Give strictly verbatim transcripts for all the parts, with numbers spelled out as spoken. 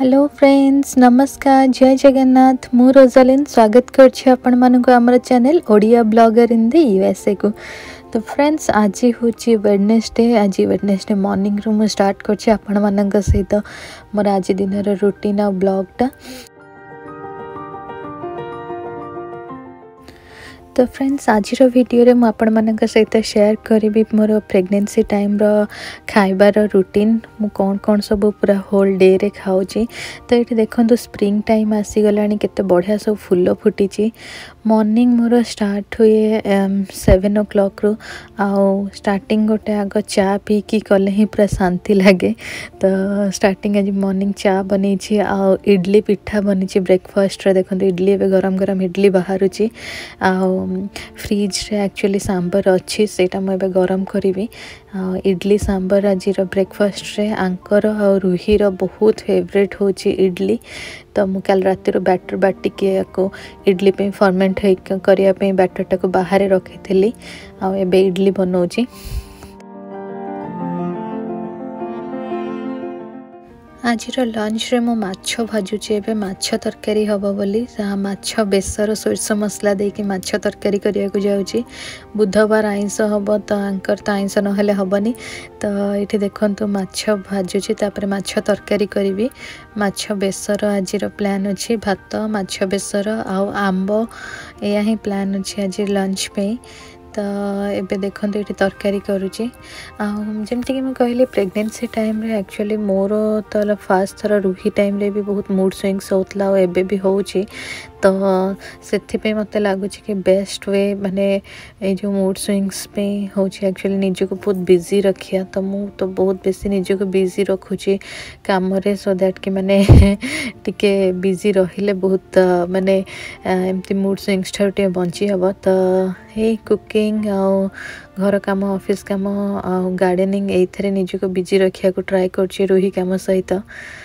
Hello friends, नमस्कार, जय जगन्नाथ। मु रोजालिन स्वागत करछि आपण मानको हमर channel Odia blogger in the USA को। तो फ्रेंड्स, आज हूँ वेडनेसडे। आज वेडनेसडे मॉर्निंग रु मु स्टार्ट करछि आपण मानक सहित मोर आज दिन रूटीन आ ब्लॉगटा। तो फ्रेंड्स, आज वीडियो रे मु आपण मानक सहित शेयर करी मोर प्रेगनेंसी टाइम रो खाइबार रूटीन। मु कौन कौन सब पूरा होल डे रे खाऊची। तो ये देखो स्प्रिंग टाइम आसीगला, केते बढ़िया सब फुल फुटी। मॉर्निंग मोर स्टार्ट हुए सेवेन ओ क्लॉक रु। आउ स्टार्टिंग गोटे आग चा पी की कले ही पूरा शांति लगे। तो स्टार्टिंग आज मॉर्निंग चा बनी, आउ इडली पिठा बनी ब्रेकफास्ट रे। देखो इडली एवं गरम गरम इडली बाहरुची। आउ फ्रिज रे एक्चुअली सांबर अच्छी, सेटा मुझे गरम करी। इडली सांबर आज ब्रेकफास्ट रे आंकर और रुहीर बहुत फेवरेट होची इडली। तो मु कल रात बैटर बाटिके को इडली पे फर्मेंट करने बैटर टाक बाहर रखी थी। आबे इडली बनाऊची। आज लंच रे मो माछ भाजुची। एबे माछ तरकारी हबो बोली माछ बेसर सोरस मसला देकी माछ तरकारी करिया को जाउची। बुधवार आइंस हबो, तो आंकर तो आइंस नहले हबनी। तो ये देखंतु माछ भाजुची, तापर माछ तरकारी करी। माछ बेसर आज प्लान अच्छी, भात माछ बेसर आउ आंब, या ही प्लान अच्छी आज लंच पे। तो एबे देखते ये तरकारी करुँची। जमती कि मैं कहली प्रेगनेंसी टाइम रे एक्चुअली मोर तो फास्ट थर रुही टाइम रे भी बहुत मूड स्विंग्स होता और एबे भी होची। तो से मत लगुच कि बेस्ट वे माने ये जो मूड स्विंग्स पे होची एक्चुअली निज को बहुत बिजी रखिया। तो मु तो बहुत बेसी निज को बिजी रखुची काम रे, सो दैट कि माने टिके बिजी रहिले बहुत माने एमती मूड स्विंग्स ठार टे बंची हबो। तो हे कुकिंग आउ घर काम, ऑफिस काम आउ गार्डनिंग एथरे निज को बिजी रखिया को ट्राई करची रुही काम सहित।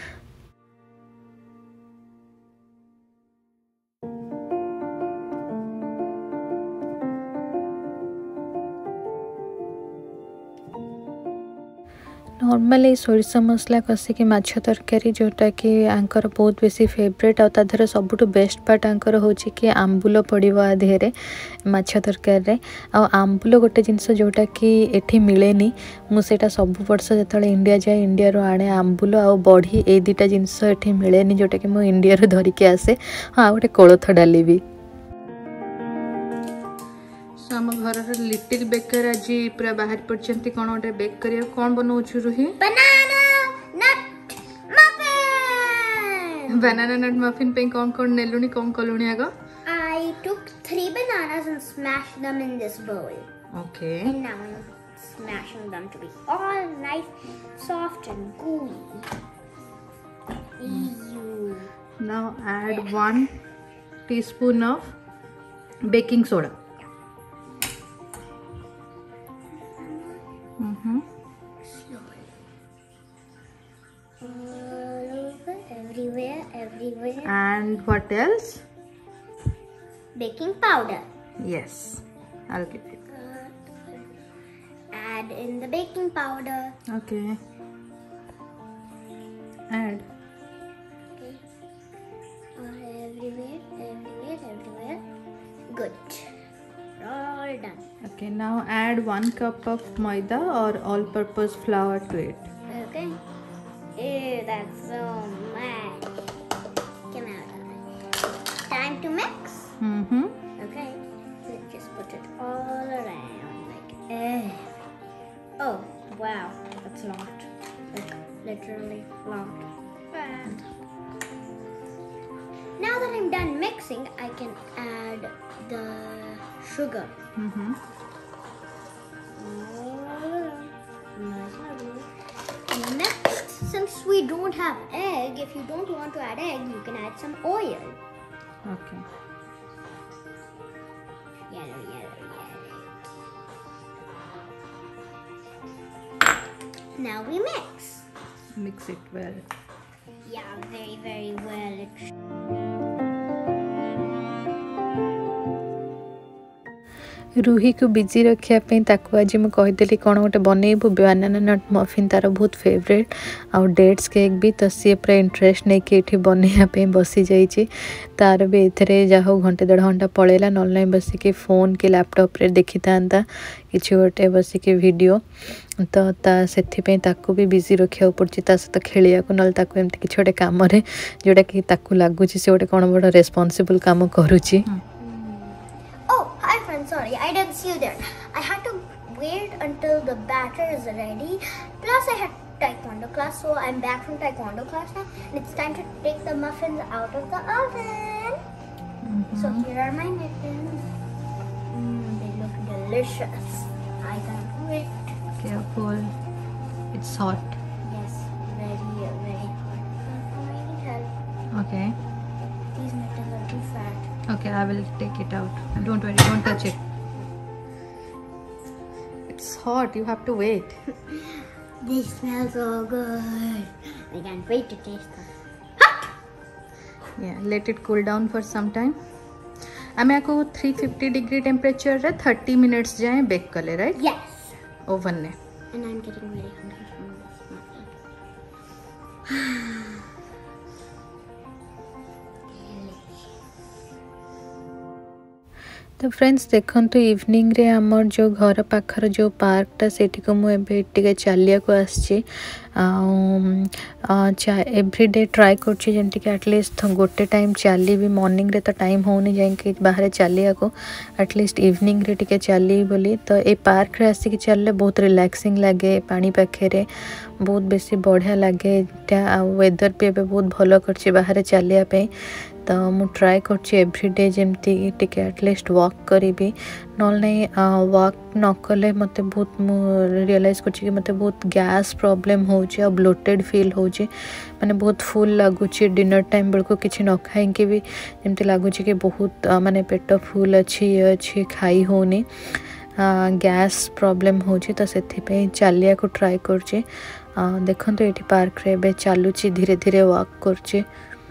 नॉर्मली सोरिष मसला कसिकी माछ तरकारी, जोटा कि आंकर बहुत बेसी फेवरेट। आ ताधर सबुठ बेस्ट पार्ट आंकर होची कि आंबुल पड़िबो आधेरे माछ तरकारी रे। आ आंबुल गोटे जिनस जोटा कि एठी मिलेनी। मु सेटा सब वर्ष जतले इंडिया जाए इंडिया रो आणे आंबुल आ बड़ी, ए दुटा जिनस एठी मिलेनी जोटा कि मु इंडिया रो धरिके आसे। हाँ, गोटे कोलथ डाली भी। आम घर लिटिल बेकर आज पूरा बाहर पड़ते कौन गोटे बेक कर कौन बनाऊ रुही? बनाना नट मफिन। बनाना नट मफिन पे कौन कौन नेलुनी, कौन कलुनी आग? I took three bananas and smashed them in this bowl. Okay. And now I'm smashing them to be all nice, soft and gooey. Ew. Now add one teaspoon of baking soda. Mm-hmm. All over, everywhere, everywhere. And what else? Baking powder. Yes, I'll give it. Add in the baking powder. Okay. Add. Okay. All everywhere, everywhere, everywhere. Good. All done. Okay, now add one cup of maida or all-purpose flour to it. Okay. Ew, that's so much. Come out of it. Time to mix. Mm-hmm. Okay. So just put it all around like eh. Oh wow, that's a lot. Like literally lot. And now that I'm done mixing, I can add the sugar. Mm-hmm. And next, since we don't have egg, if you don't want to add egg, you can add some oil. Okay. Yellow, yellow, yellow. Now we mix. Mix it well. Yeah, very, very well. Ruhi को busy रखापी आज मुझे कहीदेली कौन गोटे बनइबू बनाना नट muffin तार बहुत favourite आउ dates cake भी तो सी पूरा इंटरेस्ट नहीं कि बनवाई बसी जाइए तार भी ये जाओ घंटे देढ़ घंटा पलैला ना ना बसिक फोन कि लैपटॉप रे देखी था कि गोटे बसिक वीडियो तो ता से भी बिजी रखा पड़ी सहित खेलिया को ना एमती किसी गोटे कम जोटा कि लगुच से गोटे कौन बड़ रेस्पॉन्सिबल काम करुच्ची। Oh, hi friends, sorry, I didn't see you there. I had to wait until the batter is ready. Plus I had taekwondo class, so I'm back from taekwondo class now. And it's time to take the muffins out of the oven. Mm-hmm. So here are my muffins. Mm, they look delicious. I can't wait. Careful, it's hot. Yes, very, very hot. I need help. Okay. These muffins are too fat. Okay, I will take it out. Don't worry, don't touch it. It's hot, you have to wait. They smell so good. I can't wait to taste them. Hot! Yeah, let it cool down for some time. आमे आपको three fifty degree temperature रे thirty minutes जाए बेक कले, right? Yes. Oven ने. And I'm getting really hungry from this muffin. तो friends देखो evening रे आमर जो घर पाखर जो पार्कटा से को मुझे चलिया को आसी एवरीडे ट्राए कर एटलिस्ट गोटे टाइम चली मॉर्निंग रे तो टाइम होनी जाए बाहर चलिया को एटलिस्ट इवनिंग रे टिके चली बोली तो ये पार्क रे आसिक चलले बहुत रिलैक्सिंग लगे पानी पाखे बहुत बेसी बढ़िया लगे वेदर भी एबे बहुत भल कर बाहर चलिया पे तो मु ट्राए कर एवरीडे जमती टिके एटलिस्ट वॉक करी ना नहीं वॉक न कले मत बहुत रियलाइज कर मत बहुत गैस प्रॉब्लम हो ब्लोटेड फील हो माने बहुत फुल लगुच डिनर टाइम बेलू किसी न खाई भी जमती लगुच कि बहुत माने पेट फुल अच्छी ये अच्छी खाई होनी गैस प्रॉब्लम हो तो से चलिया को ट्राए कर देखो ये पार्क रे चलुची धीरे धीरे वॉक कर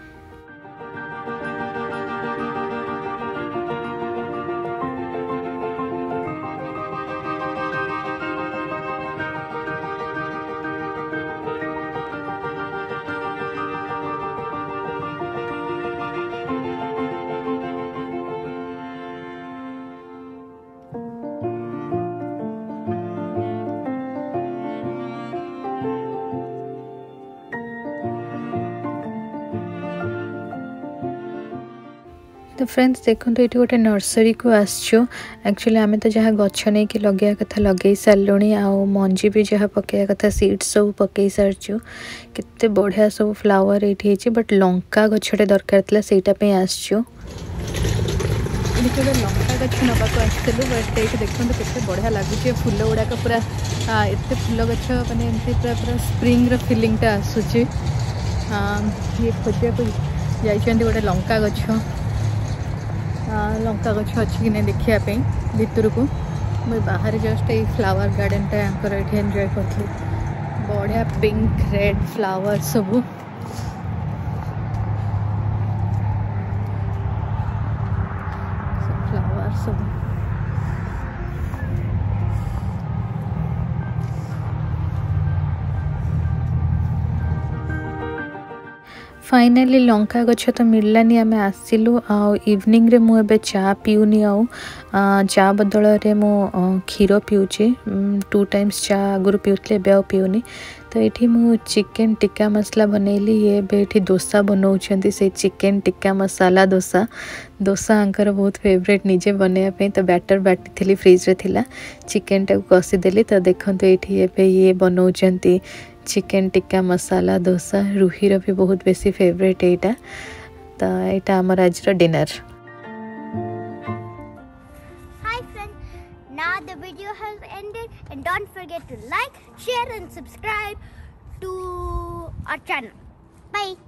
तो फ्रेंड्स देखो तो ये गोटे नर्सरी को आसचु एक्चुअली आम तो जहाँ गछ नहीं कि लगे कथा लगे सारे आउ मंजी भी जहाँ पकड़ा कथा सीड्स सब पकई सारचु केते बढ़िया सब फ्लावर ये बट लंका गछटे दरकार था से आसचु लंका गछ नवाक आसलु बट ये देखो केते बढ़िया लगुच फूल गुड़ाक पूरा एत फूल गछ मैंने पूरा पूरा स्प्रिंग फिलिंगटा आसूची ये खोजा को जाइए गोटे लंका गछ लंका गछ अच्छी कि नहीं देखापी भितर को मुझे बाहर जस्ट ये फ्लावर गार्डन टा ये एंजॉय करी बढ़िया पिंक रेड फ्लावर सब फ्लावर सब फाइनाली लंका गछ तो मिललानी आम आसिलु आ इवनिंग रे मु एबे चा पिउनी आउ चा बदल रे मु क्षीर पिउची टू टाइम्स चा आगुरु पिउतले एबे आउ पिउनी तो ये मु चिकेन टिक्का मसला बनैली ये बेठी डोसा बनाउछंती से चिकेन टिक्का मसाला डोसा डोसा आंकर बहुत फेवरेट निजे बनैया पे तो बैटर बाटी थी फ्रिज रे थिला चिकेन टा कसी देली तो देखंतु एठी एबे ये बनाउछंती चिकेन टिक्का मसाला डोसा रूहीर भी बहुत बेसी फेवरेट एटा तो यहाँ आमर आज dinner. Hi friends, now the video has ended and don't forget to like, share and subscribe to our channel. Bye.